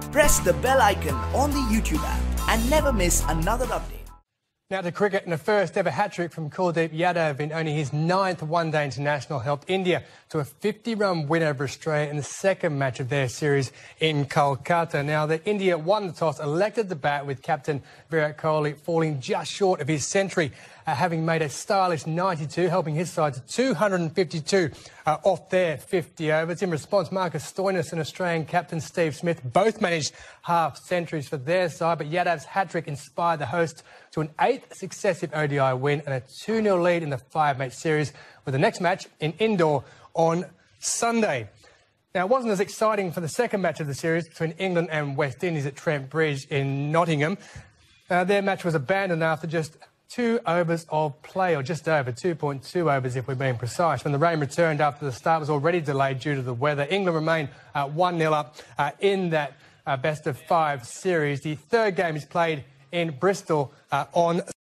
press the bell icon on the YouTube app and never miss another update. Now to cricket, and the first ever hat-trick from Kuldeep Yadav in only his 9th one-day international helped India to a 50-run win over Australia in the second match of their series in Kolkata. Now, India won the toss, elected to bat with captain Virat Kohli falling just short of his century, having made a stylish 92, helping his side to 252 off their 50 overs. In response, Marcus Stoinis and Australian captain Steve Smith both managed half-centuries for their side, but Yadav's hat-trick inspired the hosts to an 8th successive ODI win and a 2-0 lead in the 5-match series, with the next match in Indore on Sunday. Now, it wasn't as exciting for the second match of the series between England and West Indies at Trent Bridge in Nottingham. Their match was abandoned after just 2 overs of play, or just over 2.2 overs if we're being precise. When the rain returned after the start was already delayed due to the weather, England remained 1-0 up in that best-of-5 series. The third game is played in Bristol on